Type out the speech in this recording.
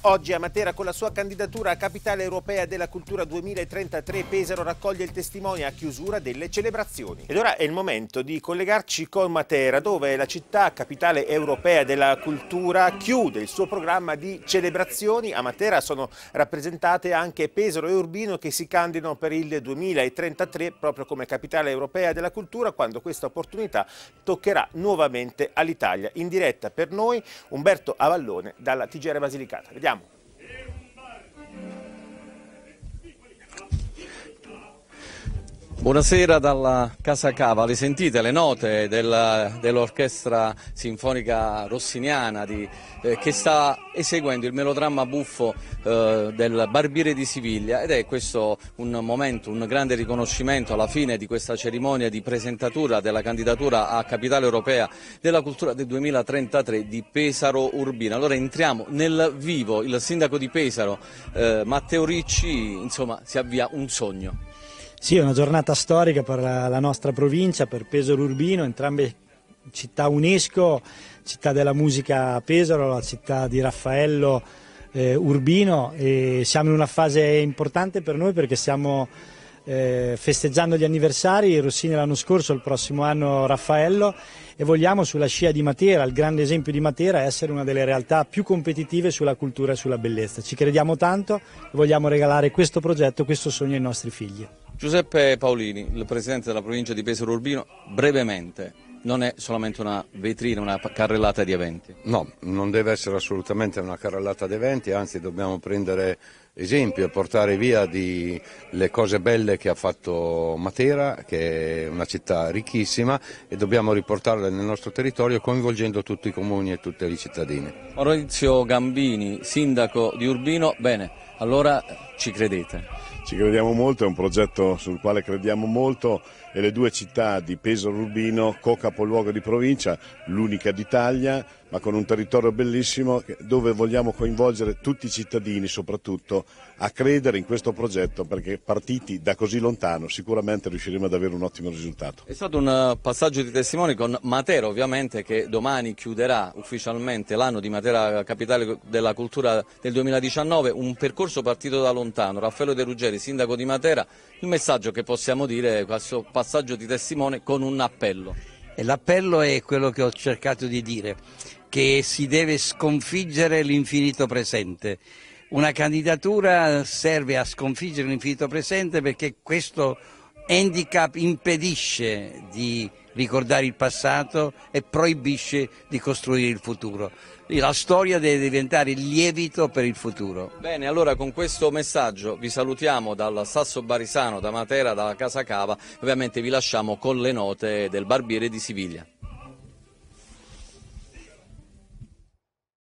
Oggi a Matera, con la sua candidatura a Capitale Europea della Cultura 2033, Pesaro raccoglie il testimone a chiusura delle celebrazioni. Ed ora è il momento di collegarci con Matera, dove la città Capitale Europea della Cultura chiude il suo programma di celebrazioni. A Matera sono rappresentate anche Pesaro e Urbino, che si candidano per il 2033 proprio come Capitale Europea della Cultura, quando questa opportunità toccherà nuovamente all'Italia. In diretta per noi Umberto Avallone dalla TGR Basilicata. Vediamo. Buonasera dalla Casa Cava, le sentite le note dell'Orchestra Sinfonica Rossiniana che sta eseguendo il melodramma buffo del Barbiere di Siviglia, ed è questo un momento, un grande riconoscimento alla fine di questa cerimonia di presentatura della candidatura a Capitale Europea della Cultura del 2033 di Pesaro Urbino. Allora entriamo nel vivo, il sindaco di Pesaro, Matteo Ricci, insomma si avvia un sogno. Sì, è una giornata storica per la nostra provincia, per Pesaro Urbino, entrambe città UNESCO, città della musica a Pesaro, la città di Raffaello Urbino, e siamo in una fase importante per noi perché stiamo festeggiando gli anniversari, Rossini l'anno scorso, il prossimo anno Raffaello, e vogliamo, sulla scia di Matera, il grande esempio di Matera, essere una delle realtà più competitive sulla cultura e sulla bellezza. Ci crediamo tanto e vogliamo regalare questo progetto, questo sogno ai nostri figli. Giuseppe Paolini, il presidente della provincia di Pesaro Urbino, brevemente, non è solamente una vetrina, una carrellata di eventi? No, non deve essere assolutamente una carrellata di eventi, anzi dobbiamo prendere esempio e portare via le cose belle che ha fatto Matera, che è una città ricchissima, e dobbiamo riportarle nel nostro territorio coinvolgendo tutti i comuni e tutti i cittadini. Maurizio Gambini, sindaco di Urbino, bene, allora ci credete? Ci crediamo molto, è un progetto sul quale crediamo molto, e le due città di Pesaro e Urbino, co-capoluogo di provincia, l'unica d'Italia, ma con un territorio bellissimo dove vogliamo coinvolgere tutti i cittadini soprattutto a credere in questo progetto, perché partiti da così lontano sicuramente riusciremo ad avere un ottimo risultato. È stato un passaggio di testimoni con Matera, ovviamente, che domani chiuderà ufficialmente l'anno di Matera Capitale della Cultura del 2019, un percorso partito da lontano. Raffaello De Ruggeri, sindaco di Matera, il messaggio che possiamo dire è questo passaggio di testimone con un appello. E l'appello è quello che ho cercato di dire, che si deve sconfiggere l'infinito presente. Una candidatura serve a sconfiggere l'infinito presente perché questo handicap impedisce di ricordare il passato e proibisce di costruire il futuro. La storia deve diventare il lievito per il futuro. Bene, allora con questo messaggio vi salutiamo dal Sasso Barisano, da Matera, dalla Casa Cava, ovviamente vi lasciamo con le note del Barbiere di Siviglia.